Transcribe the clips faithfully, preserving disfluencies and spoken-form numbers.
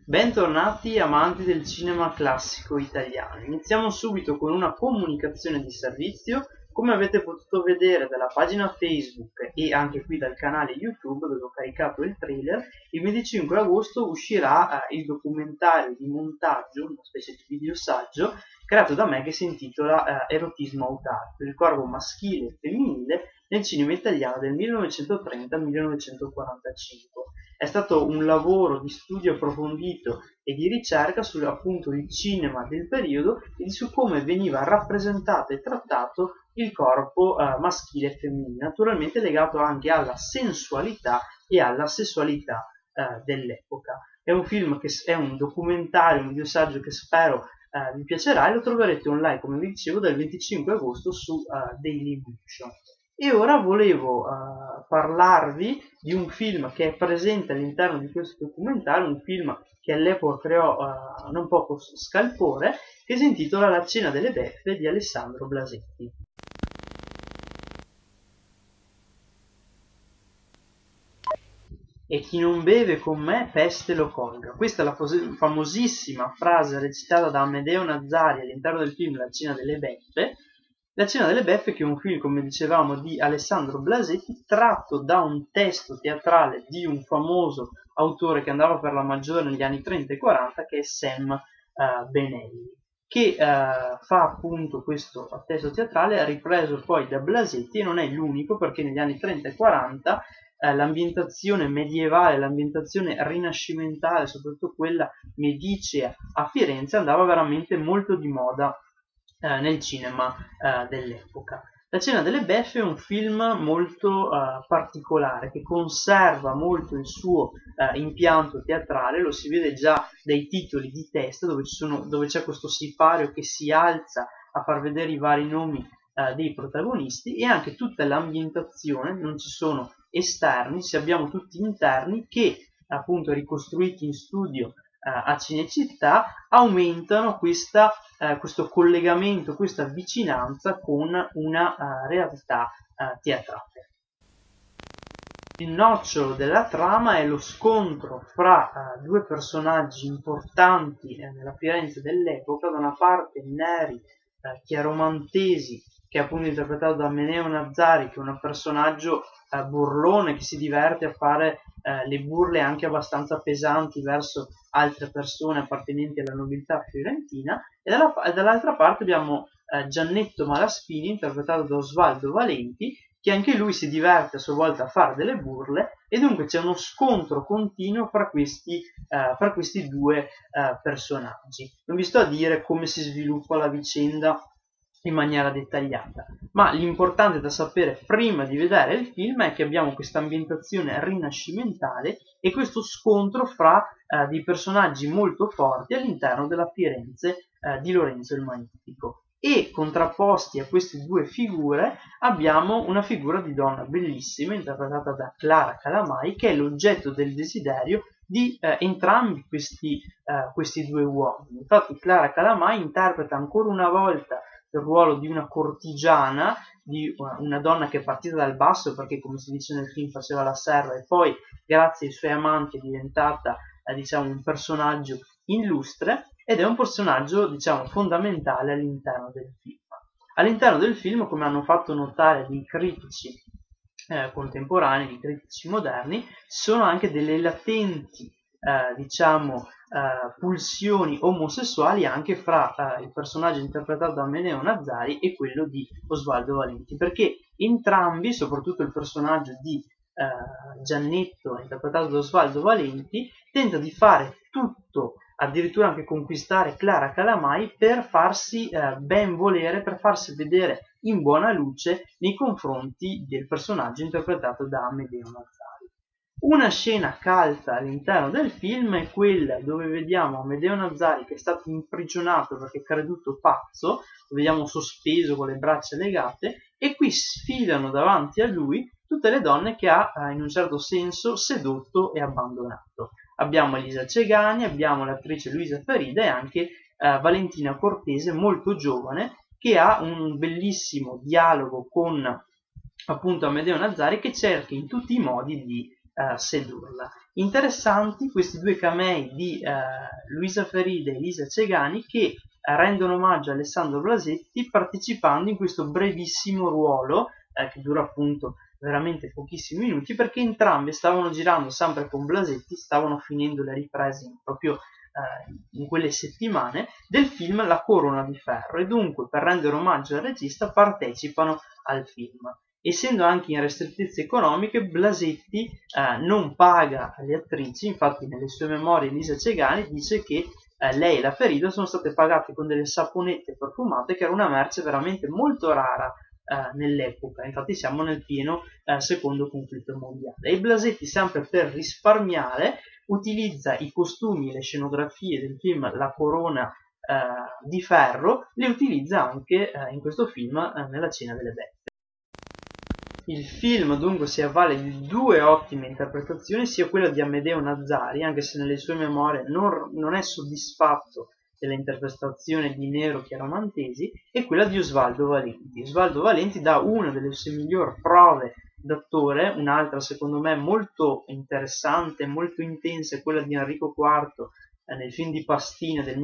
Bentornati amanti del cinema classico italiano. Iniziamo subito con una comunicazione di servizio. Come avete potuto vedere dalla pagina Facebook e anche qui dal canale YouTube dove ho caricato il trailer, il venticinque agosto uscirà eh, il documentario di montaggio, una specie di videosaggio creato da me che si intitola eh, Erotismo autarco, il corpo maschile e femminile nel cinema italiano del millenovecentotrenta millenovecentoquarantacinque. È stato un lavoro di studio approfondito e di ricerca sul appunto il cinema del periodo e su come veniva rappresentato e trattato il corpo eh, maschile e femminile, naturalmente legato anche alla sensualità e alla sessualità eh, dell'epoca. È un film che è un documentario, un videosaggio che spero eh, vi piacerà e lo troverete online, come vi dicevo, dal venticinque agosto su eh, Dailymotion. E ora volevo uh, parlarvi di un film che è presente all'interno di questo documentario, un film che all'epoca creò uh, non poco scalpore, che si intitola La cena delle beffe di Alessandro Blasetti. E chi non beve con me peste lo colga. Questa è la famosissima frase recitata da Amedeo Nazzari all'interno del film La cena delle beffe. La cena delle beffe, che è un film, come dicevamo, di Alessandro Blasetti, tratto da un testo teatrale di un famoso autore che andava per la maggiore negli anni trenta e quaranta, che è Sam uh, Benelli, che uh, fa appunto questo testo teatrale ripreso poi da Blasetti, e non è l'unico, perché negli anni trenta e quaranta uh, l'ambientazione medievale, l'ambientazione rinascimentale, soprattutto quella medicea a Firenze, andava veramente molto di moda Eh, nel cinema eh, dell'epoca. La cena delle beffe è un film molto eh, particolare, che conserva molto il suo eh, impianto teatrale. Lo si vede già dai titoli di testa, dove ci sono, dove c'è questo sipario che si alza a far vedere i vari nomi eh, dei protagonisti, e anche tutta l'ambientazione, non ci sono esterni, ci abbiamo tutti interni che, appunto, ricostruiti in studio a Cinecittà, aumentano questa, eh, questo collegamento, questa vicinanza con una uh, realtà uh, teatrale. Il nocciolo della trama è lo scontro fra uh, due personaggi importanti eh, nella Firenze dell'epoca. Da una parte Neri uh, Chiaromantesi, che è appunto interpretato da Amedeo Nazzari, che è un personaggio eh, burlone che si diverte a fare eh, le burle anche abbastanza pesanti verso altre persone appartenenti alla nobiltà fiorentina, e dall'altra parte abbiamo eh, Giannetto Malaspini, interpretato da Osvaldo Valenti, che anche lui si diverte a sua volta a fare delle burle, e dunque c'è uno scontro continuo fra questi, eh, fra questi due eh, personaggi. Non vi sto a dire come si sviluppa la vicenda in maniera dettagliata, ma l'importante da sapere prima di vedere il film è che abbiamo questa ambientazione rinascimentale e questo scontro fra eh, dei personaggi molto forti all'interno della Firenze eh, di Lorenzo il Magnifico, e contrapposti a queste due figure abbiamo una figura di donna bellissima interpretata da Clara Calamai, che è l'oggetto del desiderio di eh, entrambi questi, eh, questi due uomini. Infatti Clara Calamai interpreta ancora una volta il ruolo di una cortigiana, di una donna che è partita dal basso, perché come si dice nel film faceva la serva, e poi grazie ai suoi amanti è diventata eh, diciamo un personaggio illustre, ed è un personaggio diciamo fondamentale all'interno del film. All'interno del film, come hanno fatto notare dei critici eh, contemporanei, dei critici moderni, ci sono anche delle latenti eh, diciamo Uh, pulsioni omosessuali anche fra uh, il personaggio interpretato da Amedeo Nazzari e quello di Osvaldo Valenti, perché entrambi, soprattutto il personaggio di uh, Giannetto interpretato da Osvaldo Valenti, tenta di fare tutto, addirittura anche conquistare Clara Calamai, per farsi uh, ben volere, per farsi vedere in buona luce nei confronti del personaggio interpretato da Amedeo Nazzari. Una scena calza all'interno del film è quella dove vediamo Amedeo Nazzari che è stato imprigionato perché è creduto pazzo, lo vediamo sospeso con le braccia legate, e qui sfilano davanti a lui tutte le donne che ha in un certo senso sedotto e abbandonato. Abbiamo Elisa Cegani, abbiamo l'attrice Luisa Farida e anche eh, Valentina Cortese, molto giovane, che ha un bellissimo dialogo con appunto Amedeo Nazzari, che cerca in tutti i modi di uh, sedurla. Interessanti questi due camei di uh, Luisa Ferida e Elisa Cegani che uh, rendono omaggio a Alessandro Blasetti partecipando in questo brevissimo ruolo uh, che dura appunto veramente pochissimi minuti, perché entrambi stavano girando sempre con Blasetti, stavano finendo le riprese proprio eh, in quelle settimane del film La Corona di Ferro, e dunque per rendere omaggio al regista partecipano al film. Essendo anche in ristrettezze economiche, Blasetti eh, non paga alle attrici, infatti nelle sue memorie Elisa Cegani dice che eh, lei e la Ferida sono state pagate con delle saponette profumate, che era una merce veramente molto rara Uh, nell'epoca, infatti siamo nel pieno uh, secondo conflitto mondiale, e Blasetti, sempre per risparmiare, utilizza i costumi e le scenografie del film La Corona uh, di Ferro, le utilizza anche uh, in questo film uh, nella Cena delle Beffe. Il film dunque si avvale di due ottime interpretazioni, sia quella di Amedeo Nazzari, anche se nelle sue memorie non, non è soddisfatto dell'interpretazione di Nero Chiaramantesi, e quella di Osvaldo Valenti. Osvaldo Valenti dà una delle sue migliori prove d'attore, un'altra secondo me molto interessante, molto intensa, è quella di Enrico quarto eh, nel film di Pastina del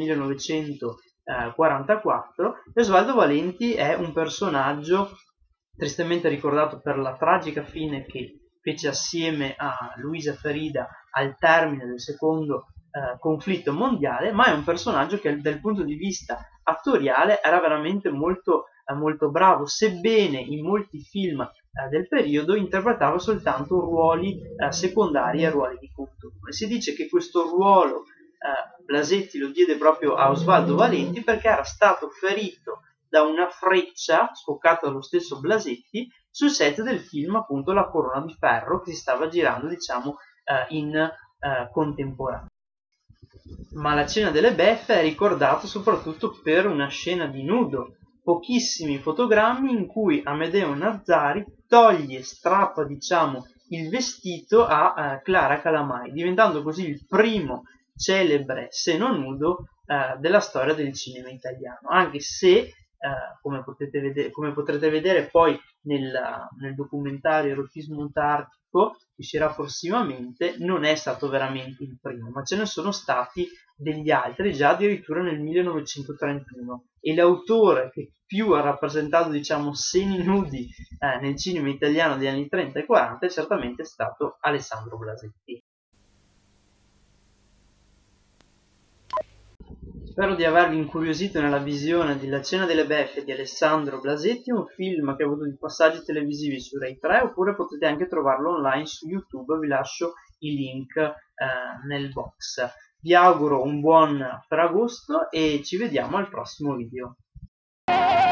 millenovecentoquarantaquattro. E Osvaldo Valenti è un personaggio tristemente ricordato per la tragica fine che fece assieme a Luisa Ferida al termine del secondo Uh, conflitto mondiale, ma è un personaggio che dal punto di vista attoriale era veramente molto, uh, molto bravo, sebbene in molti film uh, del periodo interpretava soltanto ruoli uh, secondari e ruoli di conturo. Si dice che questo ruolo uh, Blasetti lo diede proprio a Osvaldo Valenti perché era stato ferito da una freccia scoccata dallo stesso Blasetti sul set del film appunto La Corona di Ferro, che si stava girando diciamo uh, in uh, contemporanea. Ma La Cena delle Beffe è ricordata soprattutto per una scena di nudo, pochissimi fotogrammi in cui Amedeo Nazzari toglie, strappa diciamo il vestito a uh, Clara Calamai, diventando così il primo celebre seno nudo uh, della storia del cinema italiano, anche se Uh, come, potete vedere, come potrete vedere poi nel, nel documentario Erotismo Antartico, che uscirà prossimamente, non è stato veramente il primo, ma ce ne sono stati degli altri già addirittura nel millenovecentotrentuno, e l'autore che più ha rappresentato diciamo seni nudi eh, nel cinema italiano degli anni trenta e quaranta è certamente stato Alessandro Blasetti. Spero di avervi incuriosito nella visione di La Cena delle Beffe di Alessandro Blasetti, un film che ha avuto dei passaggi televisivi su Rai tre, oppure potete anche trovarlo online su YouTube, vi lascio i link eh, nel box. Vi auguro un buon Ferragosto e ci vediamo al prossimo video.